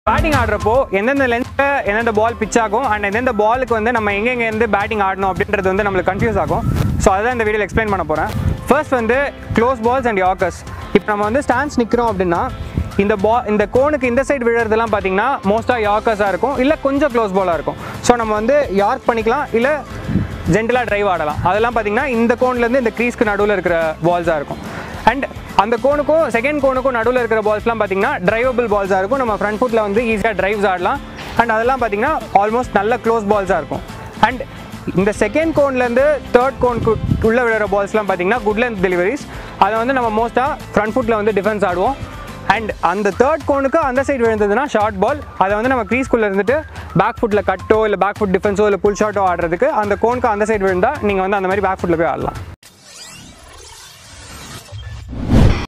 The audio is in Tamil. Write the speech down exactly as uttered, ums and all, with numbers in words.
பேட்டிங் ஆடுறப்போ எந்தெந்த லென்த்தில் எந்தெந்த பால் பிச் ஆகும் அண்ட் எந்தெந்த பாலுக்கு வந்து நம்ம எங்கெங்கேருந்து பேட்டிங் ஆடணும் அப்படின்றது வந்து நம்மளுக்கு கன்ஃபியூஸ் ஆகும். ஸோ அதுதான் இந்த வீடியோவில் எக்ஸ்பிளைன் பண்ண போகிறேன். ஃபர்ஸ்ட் வந்து க்ளோஸ் பால்ஸ் அண்ட் யார்க்கர்ஸ். இப்போ நம்ம வந்து ஸ்டான்ஸ் நிற்கிறோம் அப்படின்னா இந்த பா இந்த கோனுக்கு இந்த சைடு விழுறதுலாம் பார்த்தீங்கன்னா மோஸ்ட்டாக யார்க்கர்ஸாக இருக்கும், இல்லை கொஞ்சம் க்ளோஸ் பாலாக இருக்கும். ஸோ நம்ம வந்து யார்க் பண்ணிக்கலாம், இல்லை ஜென்டலாக ட்ரைவ் ஆடலாம். அதெல்லாம் பார்த்தீங்கன்னா இந்த கோன்லேருந்து இந்த க்ரீஸ்க்கு நடுவில் இருக்கிற பால்ஸாக இருக்கும். அண்ட் அந்த கோனுக்கும் செகண்ட் கோனுக்கும் நடுவில் இருக்கிற பால்ஸ்லாம் பார்த்தீங்கன்னா ட்ரைவபிள் பால்ஸாக இருக்கும். நம்ம ஃப்ரண்ட் ஃபுட்டில் வந்து ஈஸியாக ட்ரைவ்ஸ் ஆடலாம். அண்ட் அதெல்லாம் பார்த்தீங்கன்னா ஆல்மோஸ்ட் நல்ல க்ளோஸ் பால்ஸாக இருக்கும். அண்ட் இந்த செகண்ட் கோன்லேருந்து தேர்ட் கோனுக்கு உள்ளே விழுற பால்ஸ்லாம் பார்த்தீங்கன்னா குட் லென்த் டெலிவரிஸ். அதை வந்து நம்ம மோஸ்ட்டாக ஃப்ரண்ட் ஃபுட்டில் வந்து டிஃபென்ஸ் ஆடுவோம். அண்ட் அந்த தேர்ட் கோனுக்கு அந்த சைடு விழுந்ததுன்னா ஷார்ட் பால். அதை வந்து நம்ம க்ரீஸ்குள்ளே இருந்துட்டு பேக் ஃபுட்டில் கட்டோ இல்லை பேக் ஃபுட் டிஃபென்ஸோ இல்லை புல் ஷாட்டோ ஆடுறதுக்கு அந்த கோனுக்கு அந்த சைடு விழுந்தால் நீங்கள் வந்து அந்த மாதிரி பேக் ஃபுட்டில் போய் ஆடலாம்.